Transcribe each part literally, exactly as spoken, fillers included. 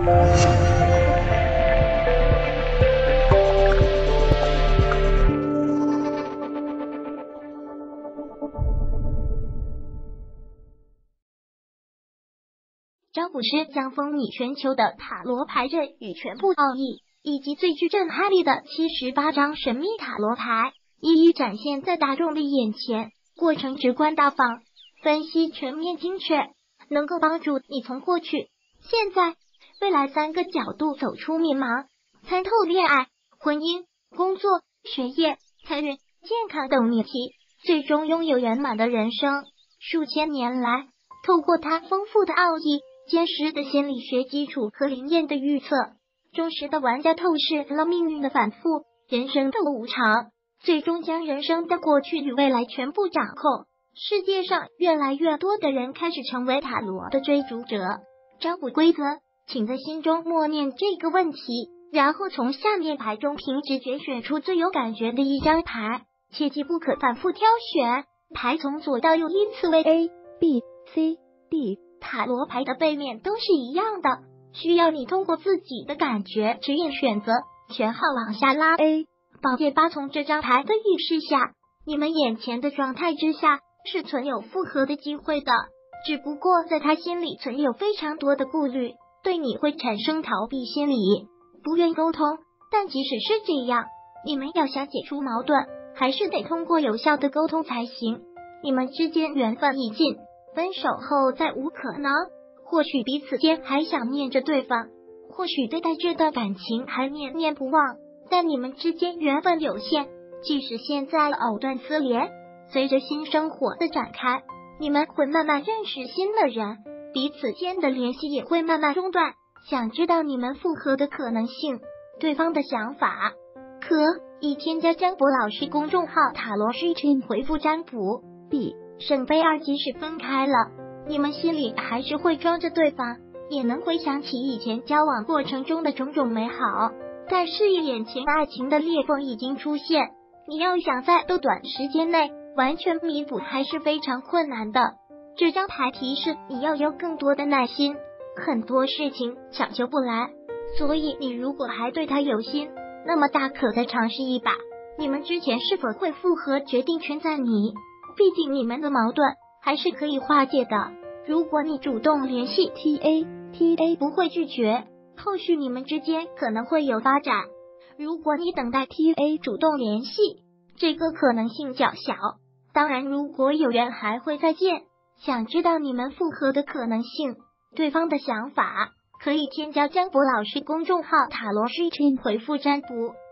占卜师将风靡全球的塔罗牌阵与全部奥义，以及最具震撼力的七十八张神秘塔罗牌，一一展现在大众的眼前。过程直观大方，分析全面精确，能够帮助你从过去、现在、未来三个角度走出迷茫，参透恋爱、婚姻、工作、学业、财运、健康等命题，最终拥有圆满的人生。数千年来，透过它丰富的奥义、坚实的心理学基础和灵验的预测，忠实的玩家透视了命运的反复、人生的无常，最终将人生的过去与未来全部掌控。世界上越来越多的人开始成为塔罗的追逐者。占卜规则，请在心中默念这个问题，然后从下面牌中凭直觉选出最有感觉的一张牌，切记不可反复挑选。牌从左到右依次为 A、B、C、D， 塔罗牌的背面都是一样的，需要你通过自己的感觉指引选择。选号往下拉 A。宝剑八从这张牌的预示下，你们眼前的状态之下是存有复合的机会的，只不过在他心里存有非常多的顾虑，对你会产生逃避心理，不愿沟通。但即使是这样，你们要想解除矛盾，还是得通过有效的沟通才行。你们之间缘分已尽，分手后再无可能。或许彼此间还想念着对方，或许对待这段感情还念念不忘，但你们之间缘分有限，即使现在藕断丝连，随着新生活的展开，你们会慢慢认识新的人，彼此间的联系也会慢慢中断。想知道你们复合的可能性，对方的想法，可以添加占卜老师公众号塔罗师群回复占卜。 B 圣杯二，即使分开了，你们心里还是会装着对方，也能回想起以前交往过程中的种种美好，但是眼前爱情的裂缝已经出现，你要想在都短时间内完全弥补还是非常困难的。这张牌提示你要有更多的耐心，很多事情强求不来，所以你如果还对他有心，那么大可再尝试一把。你们之前是否会复合，决定权在你，毕竟你们的矛盾还是可以化解的。如果你主动联系 T A，T A 不会拒绝，后续你们之间可能会有发展。如果你等待 T A 主动联系，这个可能性较小。当然，如果有缘还会再见。想知道你们复合的可能性，对方的想法，可以添加占卜老师公众号塔罗师群回复占卜。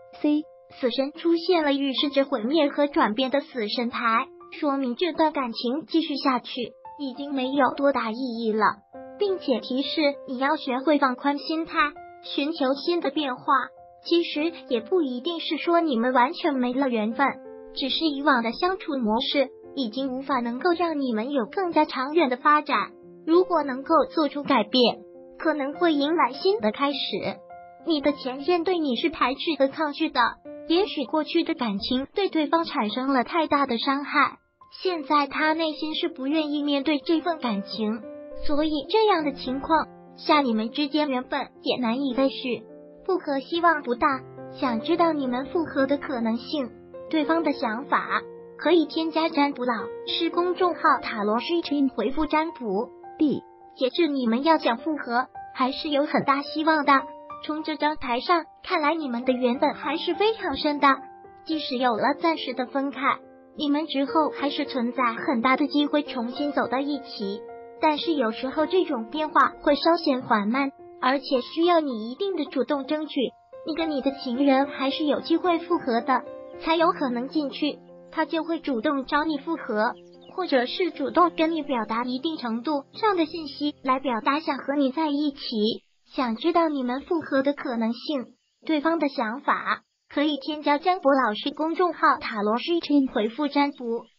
C 死神出现了，预示着毁灭和转变的死神牌，说明这段感情继续下去已经没有多大意义了，并且提示你要学会放宽心态，寻求新的变化。其实也不一定是说你们完全没了缘分，只是以往的相处模式已经无法能够让你们有更加长远的发展。如果能够做出改变，可能会迎来新的开始。你的前任对你是排斥和抗拒的，也许过去的感情对对方产生了太大的伤害，现在他内心是不愿意面对这份感情，所以这样的情况下，你们之间原本也难以再续，复合希望不大。想知道你们复合的可能性，对方的想法，可以添加占卜老师公众号塔罗师群回复占卜。 D 截至你们要想复合，还是有很大希望的。从这张牌上看来，你们的缘分还是非常深的，即使有了暂时的分开，你们之后还是存在很大的机会重新走到一起。但是有时候这种变化会稍显缓慢，而且需要你一定的主动争取。你跟你的情人还是有机会复合的，才有可能进去，他就会主动找你复合，或者是主动跟你表达一定程度上的信息，来表达想和你在一起。想知道你们复合的可能性，对方的想法，可以添加占卜老师公众号塔罗师群回复占卜。